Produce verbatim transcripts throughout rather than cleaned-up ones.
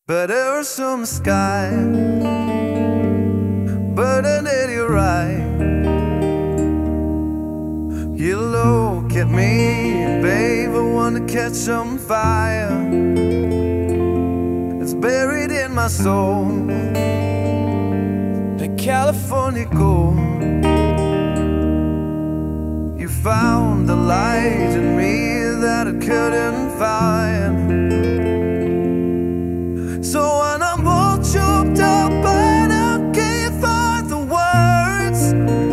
But earth's from the sky, burning at your right. You look at me, babe, I wanna catch on fire. It's buried in my soul, the California gold. You found the light in me that I couldn't find. So when I'm all choked up and I can't find the words,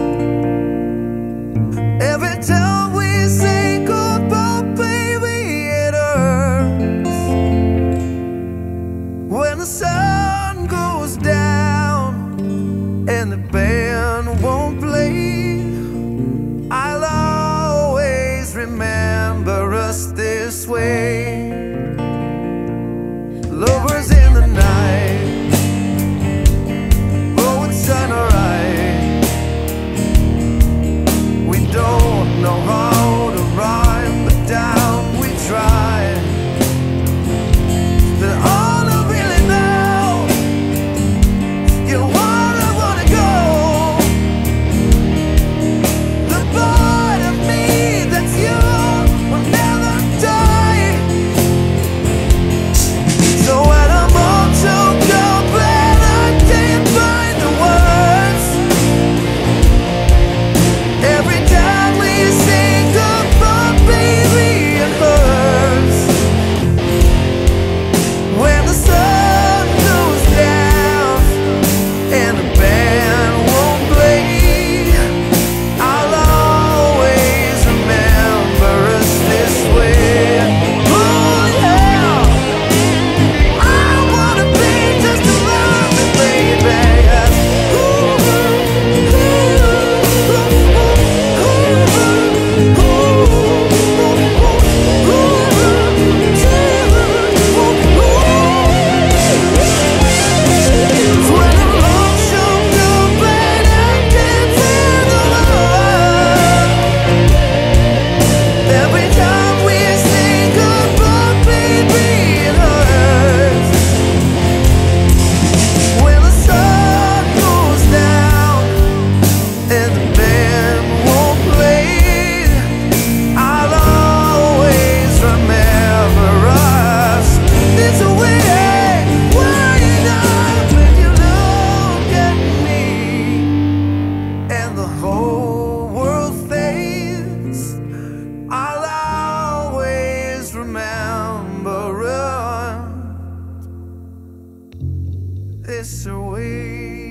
every time we say goodbye, baby, it hurts. When the sun goes down and the band won't play, I'll always remember us this way. Lovers in the night, poets sunrise. We don't know how to rhyme, but down we try. But all I really know, you're where I wanna go. The part of me that's you will never die. So when I'm all choked up and I can't find the words, every time we say goodbye, baby, it hurts. When the sun goes down and the band won't play, I'll always remember us this way. Oh yeah, I wanna be just around me, baby. Ooh, ooh, when I'm all choked up and I can't find the words, every time we say goodbye, baby, it hurts. When the sun goes down and the band won't play, I'll always remember us this way. Why not when you look at me and the whole world fades, I'll always remember us this way.